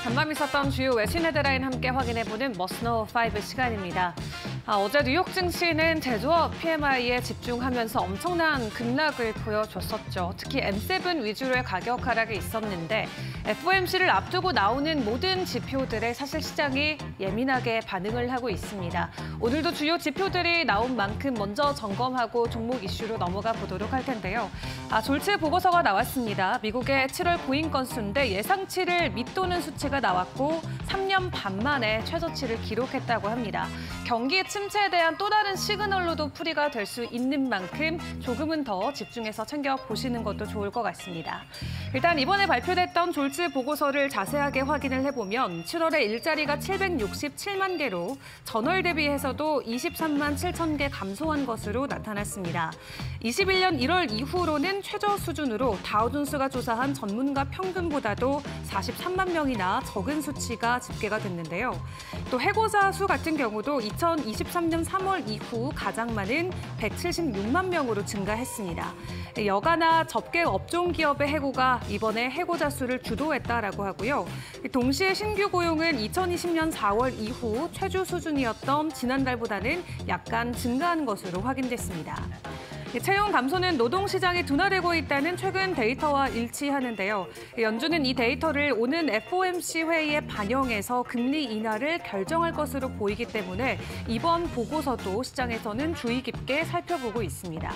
간밤 있었던 주요 외신 헤드라인 함께 확인해보는 머스너 5 시간입니다. 어제 뉴욕 증시는 제조업 PMI에 집중하면서 엄청난 급락을 보여줬었죠. 특히 M7 위주로의 가격 하락이 있었는데 FOMC를 앞두고 나오는 모든 지표들에 사실 시장이 예민하게 반응을 하고 있습니다. 오늘도 주요 지표들이 나온 만큼 먼저 점검하고 종목 이슈로 넘어가 보도록 할 텐데요. 졸지 보고서가 나왔습니다. 미국의 7월 구인 건수인데 예상치를 밑도는 수치가 나왔고 3년 반 만에 최저치를 기록했다고 합니다. 경기 침체에 대한 또 다른 시그널로도 풀이가 될 수 있는 만큼 조금은 더 집중해서 챙겨보시는 것도 좋을 것 같습니다. 일단 이번에 발표됐던 졸지 보고서를 자세하게 확인을 해보면 7월에 일자리가 767만 개로 전월 대비해서도 23만 7천 개 감소한 것으로 나타났습니다. 21년 1월 이후로는 최저 수준으로 다우존스가 조사한 전문가 평균보다도 43만 명이나 적은 수치가 집계가 됐는데요. 또 해고자 수 같은 경우도 2023년 3월 이후 가장 많은 176만 명으로 증가했습니다. 여가나 접계 업종 기업의 해고가 이번에 해고자 수를 주도했다라고 하고요. 동시에 신규 고용은 2020년 4월 이후 최저 수준이었던 지난달보다는 약간 증가한 것으로 확인됐습니다. 채용 감소는 노동시장이 둔화되고 있다는 최근 데이터와 일치하는데요. 연준은 이 데이터를 오는 FOMC 회의에 반영해서 금리 인하를 결정할 것으로 보이기 때문에 이번 보고서도 시장에서는 주의 깊게 살펴보고 있습니다.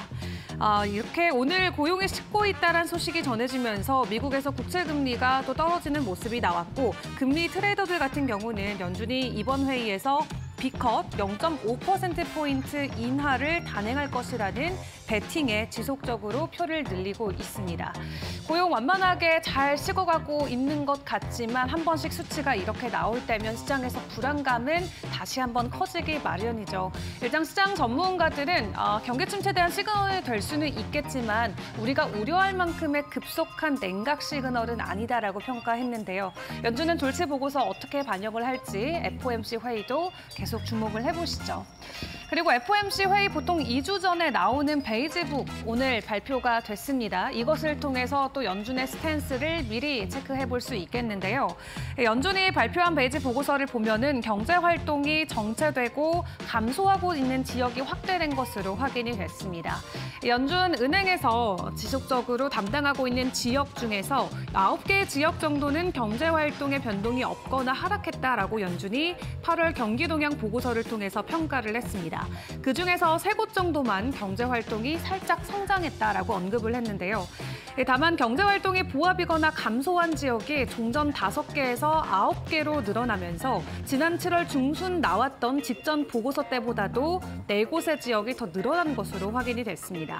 이렇게 오늘 고용이 식고 있다는 소식이 전해지면서 미국에서 국채금리가 또 떨어지는 모습이 나왔고 금리 트레이더들 같은 경우는 연준이 이번 회의에서 B컷 0.5%포인트 인하를 단행할 것이라는 베팅에 지속적으로 표를 늘리고 있습니다. 고용 완만하게 잘 식어가고 있는 것 같지만 한 번씩 수치가 이렇게 나올 때면 시장에서 불안감은 다시 한번 커지기 마련이죠. 일단 시장 전문가들은 경기 침체에 대한 시그널이 될 수는 있겠지만 우리가 우려할 만큼의 급속한 냉각 시그널은 아니다라고 평가했는데요. 연준은 졸지 보고서 어떻게 반영을 할지 FOMC 회의도 계속 주목을 해보시죠. 그리고 FOMC 회의 보통 2주 전에 나오는 베이지북 오늘 발표가 됐습니다. 이것을 통해서 또 연준의 스탠스를 미리 체크해 볼 수 있겠는데요. 연준이 발표한 베이지 보고서를 보면은 경제 활동이 정체되고 감소하고 있는 지역이 확대된 것으로 확인이 됐습니다. 연준 은행에서 지속적으로 담당하고 있는 지역 중에서 9개 지역 정도는 경제 활동의 변동이 없거나 하락했다라고 연준이 8월 경기 동향 보고서를 통해서 평가를 했습니다. 그중에서 3곳 정도만 경제 활동이 살짝 성장했다라고 언급을 했는데요. 다만 경제 활동이 보합이거나 감소한 지역이 종전 5개에서 9개로 늘어나면서 지난 7월 중순 나왔던 직전 보고서 때보다도 4곳의 지역이 더 늘어난 것으로 확인이 됐습니다.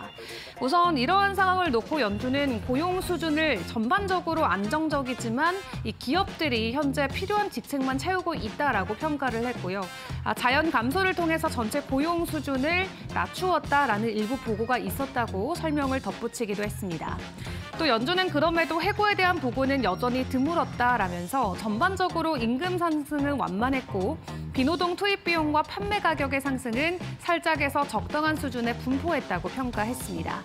우선 이러한 상황을 놓고 연준은 고용 수준을 전반적으로 안정적이지만 이 기업들이 현재 필요한 직책만 채우고 있다라고 평가를 했고요. 자연 감소를 통해서 전체 고용 수준을 낮추었다라는 일부 보고가 있었다고 설명을 덧붙이기도 했습니다. 또 연준은 그럼에도 해고에 대한 보고는 여전히 드물었다라면서 전반적으로 임금 상승은 완만했고 비노동 투입 비용과 판매 가격의 상승은 살짝에서 적당한 수준에 분포했다고 평가했습니다.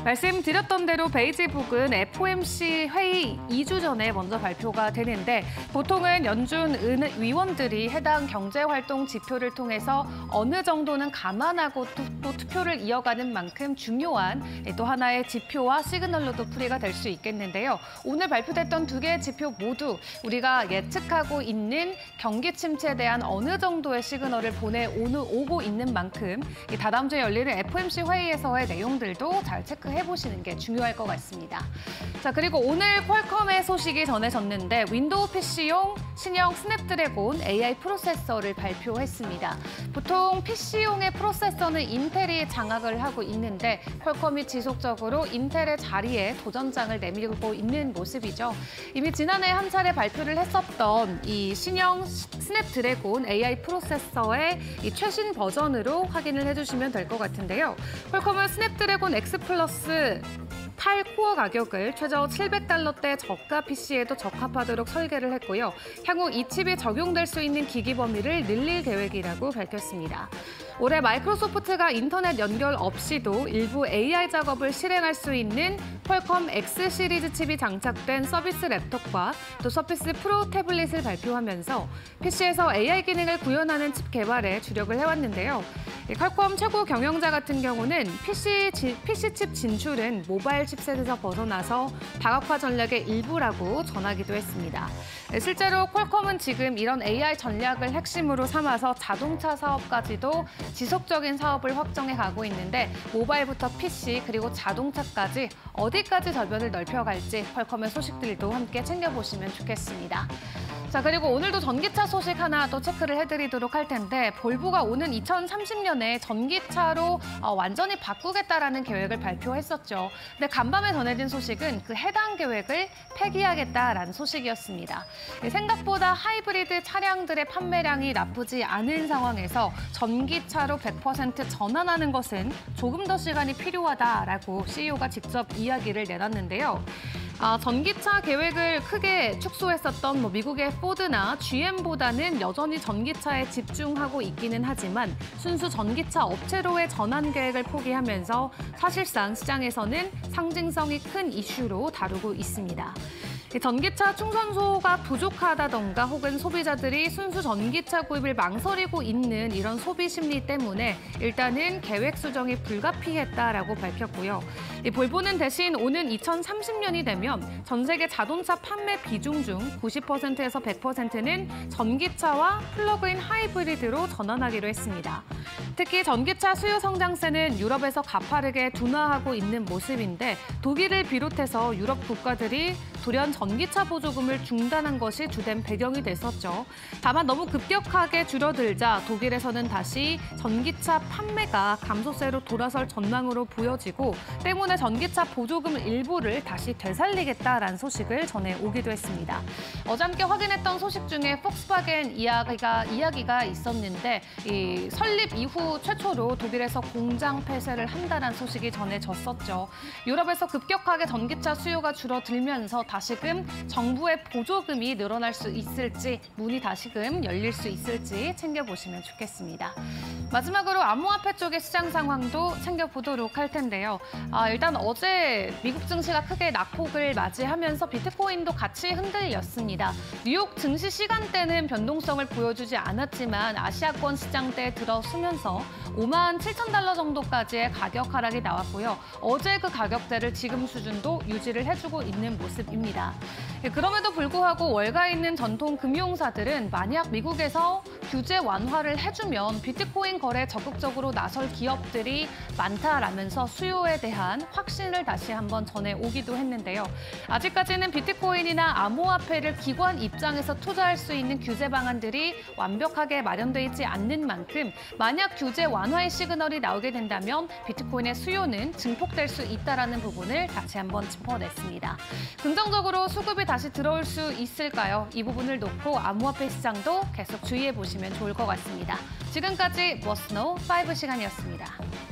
말씀드렸던 대로 베이지북은 FOMC 회의 2주 전에 먼저 발표가 되는데 보통은 연준 위원들이 해당 경제활동 지표를 통해서 어느 정도는 감안하고 또 투표를 이어가는 만큼 중요한 또 하나의 지표와 시그널로도 풀이가 될 수 있겠는데요. 오늘 발표됐던 2개의 지표 모두 우리가 예측하고 있는 경기 침체에 대한 어느 정도의 시그널을 보내오고 있는 만큼 다다음 주에 열리는 FOMC 회의에서의 내용들도 잘 체크해보시는 게 중요할 것 같습니다. 자, 그리고 오늘 퀄컴의 소식이 전해졌는데 윈도우 PC용 신형 스냅드래곤 AI 프로세서를 발표했습니다. 보통 PC용의 프로세서는 인텔이 장악을 하고 있는데 퀄컴이 지속적으로 인텔의 자리에 도전장을 내밀고 있는 모습이죠. 이미 지난해 한 차례 발표를 했었던 이 신형 스냅드래곤 AI 프로세서의 이 최신 버전으로 확인을 해주시면 될 것 같은데요. 퀄컴은 스냅드래곤 X 플러스 8코어 가격을 최저 $700대 저가 PC에도 적합하도록 설계를 했고요. 향후 이 칩이 적용될 수 있는 기기 범위를 늘릴 계획이라고 밝혔습니다. 올해 마이크로소프트가 인터넷 연결 없이도 일부 AI 작업을 실행할 수 있는 퀄컴 X 시리즈 칩이 장착된 서비스 랩톱과 또 서피스 프로 태블릿을 발표하면서 PC에서 AI 기능을 구현하는 칩 개발에 주력을 해왔는데요. 퀄컴 최고 경영자 같은 경우는 PC 칩 진출은 모바일 칩셋에서 벗어나서 다각화 전략의 일부라고 전하기도 했습니다. 실제로 퀄컴은 지금 이런 AI 전략을 핵심으로 삼아서 자동차 사업까지도 지속적인 사업을 확정해 가고 있는데 모바일부터 PC 그리고 자동차까지 어디까지 저변을 넓혀갈지 퀄컴의 소식들도 함께 챙겨보시면 좋겠습니다. 자, 그리고 오늘도 전기차 소식 하나 또 체크를 해드리도록 할 텐데 볼보가 오는 2030년에 전기차로 완전히 바꾸겠다라는 계획을 발표했었죠. 근데 간밤에 전해진 소식은 그 해당 계획을 폐기하겠다라는 소식이었습니다. 생각보다 하이브리드 차량들의 판매량이 나쁘지 않은 상황에서 전기차로 100% 전환하는 것은 조금 더 시간이 필요하다라고 CEO가 직접 이야기를 내놨는데요. 전기차 계획을 크게 축소했었던 미국의 포드나 GM보다는 여전히 전기차에 집중하고 있기는 하지만 순수 전기차 업체로의 전환 계획을 포기하면서 사실상 시장에서는 상징성이 큰 이슈로 다루고 있습니다. 전기차 충전소가 부족하다던가 혹은 소비자들이 순수 전기차 구입을 망설이고 있는 이런 소비 심리 때문에 일단은 계획 수정이 불가피했다라고 밝혔고요. 볼보는 대신 오는 2030년이 되면 전 세계 자동차 판매 비중 중 90%에서 100%는 전기차와 플러그인 하이브리드로 전환하기로 했습니다. 특히 전기차 수요 성장세는 유럽에서 가파르게 둔화하고 있는 모습인데 독일을 비롯해서 유럽 국가들이 돌연 전기차 보조금을 중단한 것이 주된 배경이 됐었죠. 다만 너무 급격하게 줄어들자 독일에서는 다시 전기차 판매가 감소세로 돌아설 전망으로 보여지고 때문에 전기차 보조금 일부를 다시 되살리겠다라는 소식을 전해오기도 했습니다. 어저께 확인했던 소식 중에 폭스바겐 이야기가 있었는데 이 설립 이후 최초로 독일에서 공장 폐쇄를 한다는 소식이 전해졌었죠. 유럽에서 급격하게 전기차 수요가 줄어들면서 다시금 정부의 보조금이 늘어날 수 있을지 문이 다시금 열릴 수 있을지 챙겨보시면 좋겠습니다. 마지막으로 암호화폐 쪽의 시장 상황도 챙겨보도록 할 텐데요. 일단 어제 미국 증시가 크게 낙폭을 맞이하면서 비트코인도 같이 흔들렸습니다. 뉴욕 증시 시간대는 변동성을 보여주지 않았지만 아시아권 시장대에 들어서면서 57,000달러 정도까지의 가격 하락이 나왔고요. 어제 그 가격대를 지금 수준도 유지를 해주고 있는 모습입니다. 그럼에도 불구하고 월가 있는 전통 금융사들은 만약 미국에서 규제 완화를 해주면 비트코인 거래에 적극적으로 나설 기업들이 많다라면서 수요에 대한 확신을 다시 한번 전해오기도 했는데요. 아직까지는 비트코인이나 암호화폐를 기관 입장에서 투자할 수 있는 규제 방안들이 완벽하게 마련돼 있지 않는 만큼 만약 규제 완화의 시그널이 나오게 된다면 비트코인의 수요는 증폭될 수 있다는 부분을 다시 한번 짚어냈습니다. 긍정적으로 수급이 다시 들어올 수 있을까요? 이 부분을 놓고 암호화폐 시장도 계속 주의해 보시면 좋을 것 같습니다. 지금까지 머스노 5 시간이었습니다.